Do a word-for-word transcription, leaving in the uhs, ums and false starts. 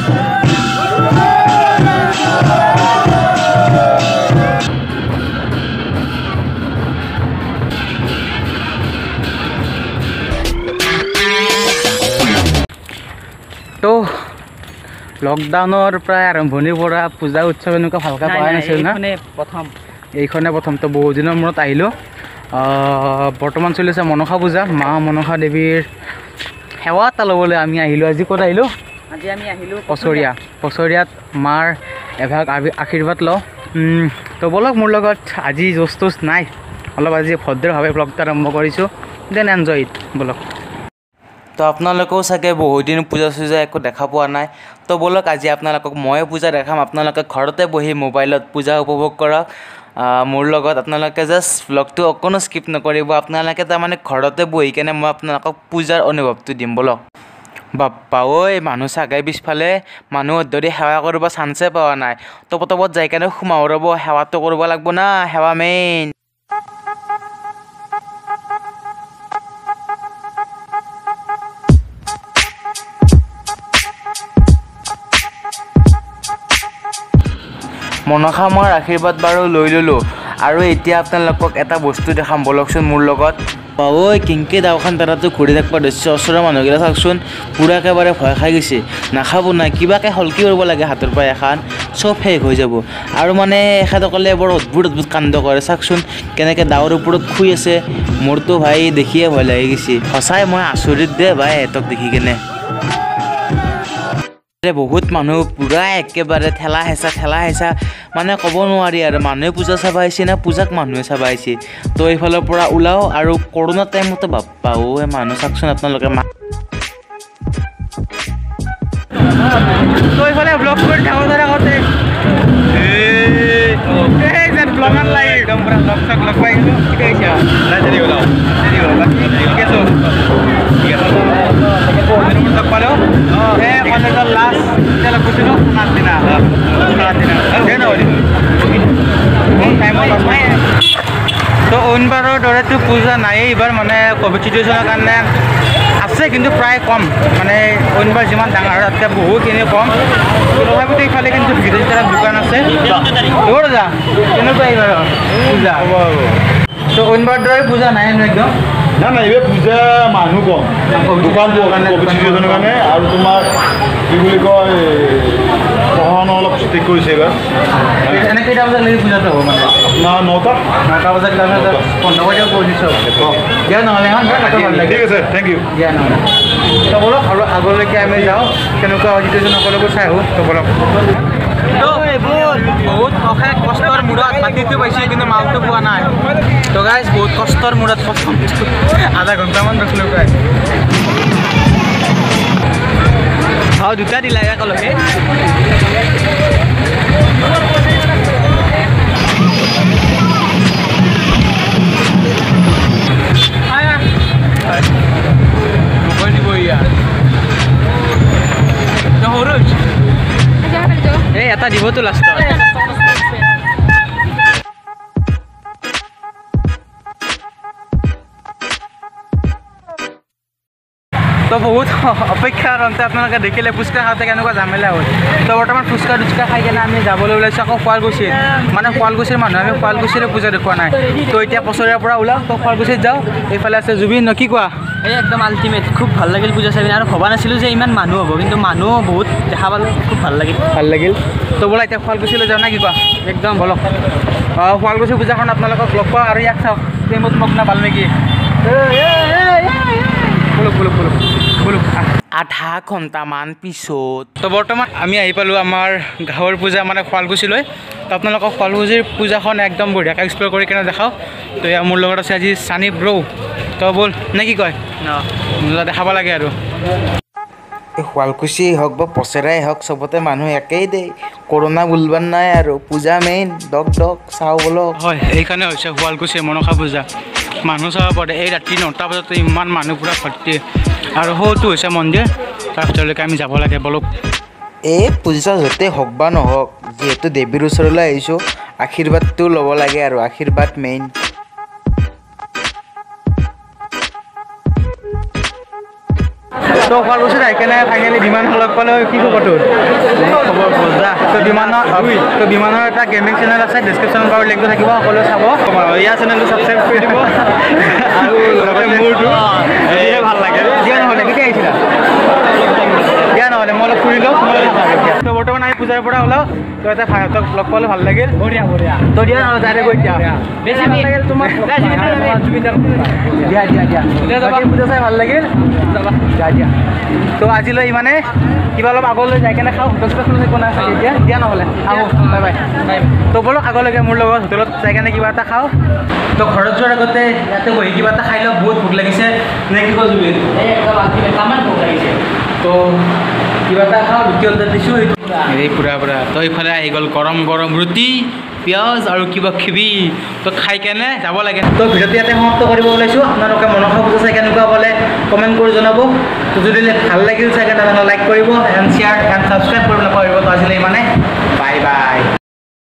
তো লকডাউনৰ প্ৰায় আৰম্ভণিৰ পৰা পূজা উৎসৱ এনেকুৱা ভালকৈ পোৱা নাছিল না প্ৰথম এইখনে প্ৰথম তো বহু দিনৰ মূৰত আহিলোঁ বৰ্তমান চলি আছে মনসা পূজা মা মনসা দেৱীৰ সেৱা এটা ল'বলৈ আমি আহিলোঁ আজি ক'ত আহিলোঁ আজি আমি আহিলোঁ পছৰিয়া পছৰিয়াত মাৰ এভাগ আশীৰ্বাদ লওঁ তো বলক মোৰ লগত আজি জোচ তোচ নাই অলপ আজি ভদ্ৰভাৱে ব্লগটো আৰম্ভ কৰিছোঁ দেন এনজয় ইট বলক তো আপোনালোকেও চাগে বহুদিন পূজা চূজা একো দেখা পোৱা নাই তো বলক আজি আপোনালোকক ময়ে পূজা দেখাম আপোনালোকে ঘৰতে বহি মোবাইলত পূজা উপভোগ কৰক মোৰ লগত আপোনালোকে জাষ্ট ব্লগটো অকণো স্কিপ নকৰিব আপোনালোকে তাৰমানে ঘৰতে বহি কেনে মই আপোনালোকক পূজাৰ অনুভৱটো দিম বলক বাপ্পা ঐ মানুহ চাগে পিছফালে মানুহ ধৰি সেৱা কৰিব চান্সে পোৱা নাই তো পটপত যাই কেনে সোমাব ৰ'ব সেৱাটো কৰিব লাগিব না সেৱা মেইন মনসা মাৰ আশীৰ্বাদ বাৰু লৈ ল'লোঁ আৰু এতিয়া আপোনালোকক এটা বস্তু দেখাম বলকচোন মোৰ লগত ঐ কিংকে দাওখান তাৰাতো ঘূৰি থাকিব ধৰিছে ওচৰৰ মানুহকেইটা চাওকচোন পুৰা একেবাৰে ভয় খাই গৈছে নাখাব নাই কিবাকৈ হলকি কৰিব লাগে হাতৰ পৰা এখন চব শেষ হৈ যাব আৰু মানে এখেতসকলে বৰ অদ্ভুত অদ্ভুত কাণ্ড কৰে চাওকচোন কেনেকৈ ডাৱৰ ওপৰত শুই আছে মোৰতো ভাই দেখিয়ে ভয় লাগি গৈছে সঁচাই মই আচৰিত দে ভাই এহঁতক দেখি কেনে বহুত মানুহ পুৰা একেবাৰে ঠেলা হেঁচা ঠেলা হেঁচা মানে ক'ব নোৱাৰি আৰু মানুহে পূজা চাব আহিছে না পূজাক মানুহে চাব আহিছে তো এইফালৰ পৰা ওলাওঁ আৰু কৰোণা টাইমতে বাপ্পা ও মানুহ চাওকচোন আপোনালোকে তো এইফালে ব্লগ কৰি থাকোঁ ধৰা আগতে ব্লগাৰ লাগে একদম পুৰা লগ চক লগ পাই গ'লোঁ কেতিয়া লগ পালেও কলেজৰ লাষ্ট এতিয়া লগ গৈছিলোঁ সাত দিনা সাত দিনা তো অইনবাৰৰ দৰেতো পূজা নায়েই এইবাৰ মানে ক'ভিড চিটুৱেশ্যনৰ কাৰণে আছে কিন্তু প্ৰায় কম মানে অইনবাৰ যিমান ডাঙৰ আৰু তাতকৈ বহুতখিনি কম তথাপিতো ইফালে কিন্তু ভিতৰত এটা দোকান আছে দৌৰ যা কেনেকুৱা এইবাৰ পূজা তো অইনবাৰ দৰে পূজা নাই একদম না না এইবাৰ পূজা মানুহ কম দোকান ক'ভিড চিটুৱেশ্যনৰ কাৰণে আৰু তোমাৰ কি বুলি কয় পঢ়ানো অলপ ষ্ট্ৰিক কৰিছে এইবাৰ এনে কেইটা বজাত লাগি পূজাটো হ'ব মানে আপোনাৰ নটা নটা বজাত পোন্ধৰ বজাত কৰি দিছোঁ দিয়া নহ'লে ঠিক আছে থেংক ইউ দিয়া নহ'লে তো বলক আৰু আগলৈকে আমি যাওঁ কেনেকুৱা চিটুৱেশ্যন সকলোবোৰ চাই আহোঁ তো বলক বহুত অশেষ কষ্টৰ মূৰত মাটিটো পাইছে কিন্তু মালটো পোৱা নাই তো গাইজ বহুত কষ্টৰ মূৰত প্ৰথম আধা ঘণ্টামান ৰখিলোঁ প্ৰায় ভাও দুটা দিলা একেলগে এই এটা দিবতো লাষ্টত তো বহুত অপেক্ষাৰ অন্তে আপোনালোকে দেখিলে ফুচকা খাওঁতে কেনেকুৱা ঝামেলা হ'ল তো বৰ্তমান ফুচকা টুচকা খাই কেনে আমি যাবলৈ ওলাইছোঁ আকৌ শুৱালকুছিত মানে শুৱালকুছিৰ মানুহ আমি শুৱালকুছিৰে পূজা দেখুওৱা নাই তো এতিয়া পছৰিয়াৰ পৰা ওলাওঁ তো শুৱালকুছিত যাওঁ এইফালে আছে জুবিন ন কি কোৱা এই একদম আল্টিমেট খুব ভাল লাগিল পূজা চাই আৰু ভবা নাছিলোঁ যে ইমান মানুহ হ'ব কিন্তু মানুহ বহুত দেখা পালোঁ খুব ভাল লাগিল ভাল লাগিল তো ব'লা এতিয়া শুৱালকুছিলৈ যাওঁ না কি কোৱা একদম বলক শুৱালকুছি পূজাখন আপোনালোকক লগ পাওঁ আৰু ইয়াক চাওক প্ৰেমত মোক না বাল্মীকি বলক বলক বলক বলক আধা ঘণ্টামান পিছত তো বৰ্তমান আমি আহি পালোঁ আমাৰ গাঁৱৰ পূজা মানে শুৱালকুছিলৈ তো আপোনালোকক শুৱালকুছিৰ পূজাখন একদম বঢ়িয়াকৈ এক্সপ্ল'ৰ কৰি কেনে দেখাওঁ তো এয়া মোৰ লগত আছে আজি চানি ব্ৰ তো ব'ল নে কি কয় দেখাব লাগে আৰু শুৱালকুছি হওক বা পছেৰাই হওক চবতে মানুহ একেই দেই কৰোণা বুলবান নাই আৰু পূজা মেইন দক দক চাওঁ বলক হয় এইখানে হৈছে শুৱালকুছিৰ মনসা পূজা মানুহ চাব পাৰে এই ৰাতি নটা বজাত ইমান মানুহ পূৰা ভৰ্তি আৰু সৌটো হৈছে মন্দিৰ তাৰ ভিতৰলৈকে আমি যাব লাগে বলক এই পূজা য'তে হওক বা নহওক যিহেতু দেৱীৰ ওচৰলৈ আহিছোঁ আশীৰ্বাদটো ল'ব লাগে আৰু আশীৰ্বাদ মেইন তো শুৱালকুছিত আহি কেনে ফাইনেলি বিমান লগ পালে কি খবৰ তোৰ খবৰ বজা তো বিমানৰ তো বিমানৰ এটা গেমিং চেনেল আছে ডেছক্ৰিপশ্যন বাৰু লিংকটো থাকিব সকলোৱে চাব ইয়াৰ চেনেলটো ছাবস্ক্ৰাইব কৰি দিব আৰু লগতে মোৰটো এয়ে ভাল লাগে দিয়া নহ'লে কেতিয়া আহিছিলা দিয়া নহ'লে মই অলপ ফুৰি লওঁ তো বৰ্তমান আমি পূজাৰ পৰা ওলাওঁ তো এটা ভাইহঁতক লগ পালে ভাল লাগিল বঢ়িয়া বঢ়িয়া তো দিয়া নহ'লে ডাইৰেক্ট গৈ দিয়া বেছি ভাল লাগিল তোমাক দিয়া দিয়া দিয়া পূজা চাই ভাল লাগিল দিয়া দিয়া তো আজিলৈ ইমানে কিবা অলপ আগলৈ যাই কেনে খাওঁ হোটেল চোটেল একো নাই চাগে এতিয়া দিয়া নহ'লে আহোঁ বাই বাই বাই তো ব'লক আগলৈকে মোৰ লগত হোটেলত যাই কেনে কিবা এটা খাওঁ তো ঘৰত যোৱাৰ আগতে ইয়াতে বহি কিবা এটা খাই লওঁ বহুত ভোক লাগিছে নে কি কয় জুবিন কামান ভোক লাগিছে তো কিবা এটা খাওঁ ৰুটি অৰ্ডাৰ দিছোঁ এই পুৰা পুৰা তো এইফালে আহি গ'ল গৰম গৰম ৰুটি পিঁয়াজ আৰু কিবা খিবি তো খাই কেনে যাব লাগে তো ভিডিঅ'টো ইয়াতে সমাপ্ত কৰিব ওলাইছোঁ আপোনালোকে মনসা পূজা চাই কেনেকুৱা পালে কমেণ্ট কৰি জনাব তো যদি ভাল লাগিল চাগে তেনেহ'লে লাইক কৰিব এণ্ড শ্বেয়াৰ এণ্ড ছাবস্ক্ৰাইব কৰিব নাপাহৰিব তো আজিলৈ ইমানে বাই বাই